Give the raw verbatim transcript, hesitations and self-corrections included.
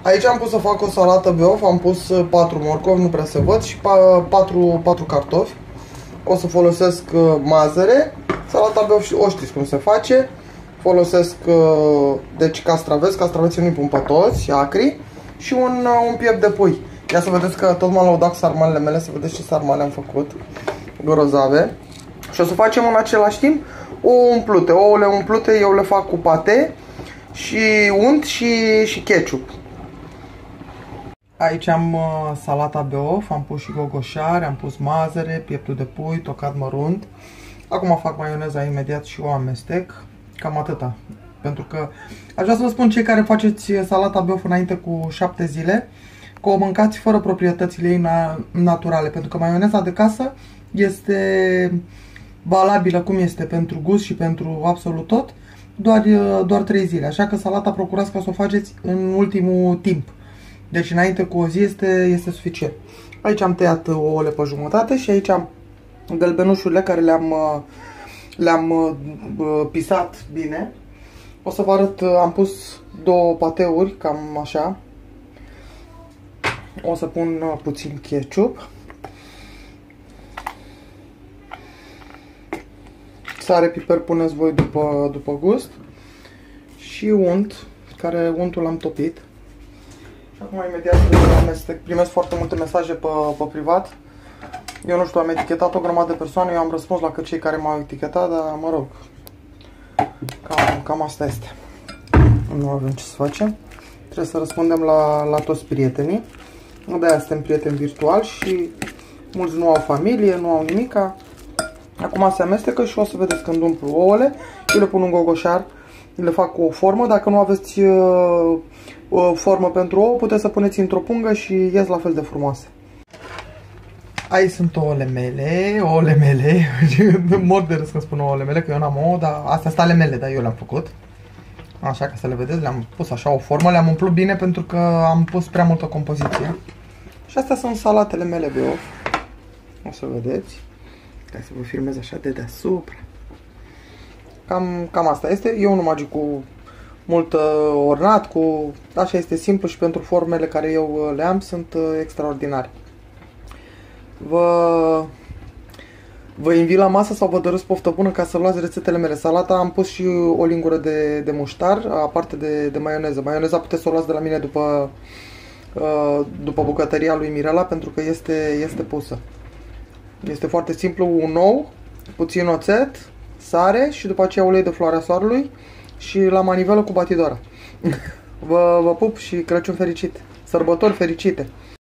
Aici am pus să fac o salată beof, am pus patru morcovi, nu prea se văd, și patru cartofi. O să folosesc mazăre. Salata beof o știți cum se face. Folosesc deci castraveți, castraveții nu-i pun pe toți, acri. Și un, un piept de pui. Ia să vedeți că tot m-am lăudat cu sarmalele mele, să vedeți ce sarmale am făcut. Grozave. Și o să facem în același timp o umplute. Ouăle umplute eu le fac cu pate și unt și, și ketchup. Aici am uh, salata beof, am pus și gogoșari, am pus mazăre, pieptul de pui, tocat mărunt. Acum fac maioneza imediat și o amestec. Cam atâta. Pentru că aș vrea să vă spun, cei care faceți salata beof înainte cu șapte zile, că o mâncați fără proprietățile ei na naturale. Pentru că maioneza de casă este valabilă cum este pentru gust și pentru absolut tot, doar, doar trei zile. Așa că salata procurați ca să o faceți în ultimul timp. Deci înainte cu o zi este, este suficient. Aici am tăiat ouăle pe jumătate și aici am gălbenușurile care le-am le-am pisat bine. O să vă arăt, am pus două pateuri, cam așa. O să pun puțin ketchup. Sare, piper puneți voi după, după gust. Și unt, care untul l-am topit. Și acum imediat amestec. Primesc foarte multe mesaje pe, pe privat. Eu nu știu, am etichetat o grămadă de persoane, eu am răspuns la cei care m-au etichetat, dar mă rog, cam, cam asta este. Nu avem ce să facem. Trebuie să răspundem la, la toți prietenii. De-aia suntem prieteni virtuali și mulți nu au familie, nu au nimica. Acum se amestecă și o să vedeți când umplu ouăle. Eu le pun un gogoșar, le fac cu o formă. Dacă nu aveți uh, o formă pentru ouă, puteți să puneți într-o pungă și ies la fel de frumoase. Aici sunt ouăle mele, ouăle mele, mor de râs când spun ouăle mele, că eu n-am ouă, dar astea sunt ale mele, dar eu le-am făcut. Așa, că să le vedeți, le-am pus așa o formă, le-am umplut bine pentru că am pus prea multă compoziție. Și astea sunt salatele mele beof. O să vedeți. Hai să vă filmez așa de deasupra. Cam, cam asta este. Eu nu magic cu mult ornat, cu... Așa este simplu și pentru formele care eu le am sunt extraordinare. Vă, vă invit la masă sau vă doresc poftă bună ca să luați rețetele mele. Salata am pus și o lingură de, de muștar, aparte de, de maioneză. Maioneza puteți să o luați de la mine după, după bucătăria lui Mirela, pentru că este, este pusă. Este foarte simplu, un ou, puțin oțet, sare și după aceea ulei de floarea soarelui și la manivelă cu batidora. Vă, vă pup și Crăciun fericit! Sărbători fericite!